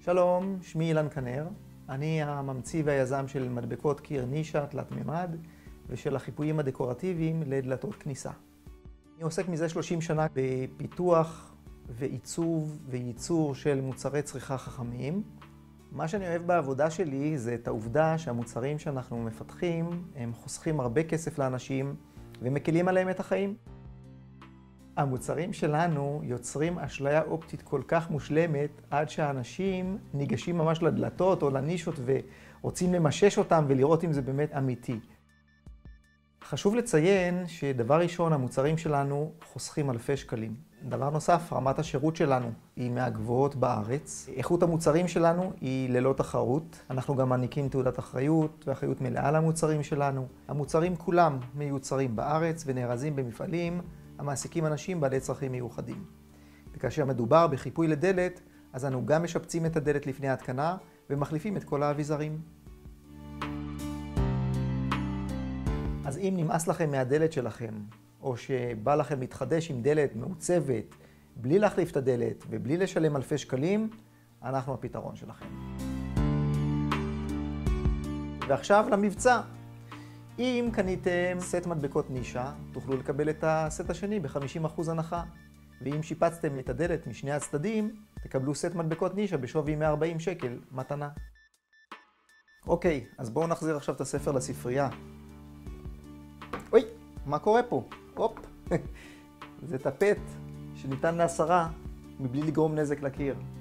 שלום, שמי אילן כנר. אני הממציא והיזם של מדבקות קיר נישה תלת מימד ושל החיפויים הדקורטיביים לדלתות כניסה. אני עוסק מזה 30 שנה בפיתוח ועיצוב וייצור של מוצרי צריכה חכמים. מה שאני אוהב בעבודה שלי זה את העובדה שהמוצרים שאנחנו מפתחים הם חוסכים הרבה כסף לאנשים ומקלים עליהם את החיים. המוצרים שלנו יוצרים אשליה אופטית כל כך מושלמת עד שהאנשים ניגשים ממש לדלתות או לנישות ורוצים למשש אותם ולראות אם זה באמת אמיתי. חשוב לציין שדבר ראשון, המוצרים שלנו חוסכים אלפי שקלים. דבר נוסף, רמת השירות שלנו היא מהגבוהות בארץ. איכות המוצרים שלנו היא ללא תחרות. אנחנו גם מעניקים תעודת אחריות ואחריות מלאה למוצרים שלנו. המוצרים כולם מיוצרים בארץ ונארזים במפעלים המעסיקים אנשים בעלי צרכים מיוחדים. וכאשר מדובר בחיפוי לדלת, אז אנו גם משפצים את הדלת לפני ההתקנה ומחליפים את כל האביזרים. אז אם נמאס לכם מהדלת שלכם, או שבא לכם להתחדש עם דלת מעוצבת, בלי להחליף את הדלת ובלי לשלם אלפי שקלים, אנחנו הפתרון שלכם. ועכשיו למבצע. אם קניתם סט מדבקות נישה, תוכלו לקבל את הסט השני ב-50% הנחה. ואם שיפצתם את הדלת משני הצדדים, תקבלו סט מדבקות נישה בשווי 140 שקל מתנה. אוקיי, אז בואו נחזיר עכשיו את הספר לספרייה. אוי, מה קורה פה? הופ, זה טפט שניתן להסרה מבלי לגרום נזק לקיר.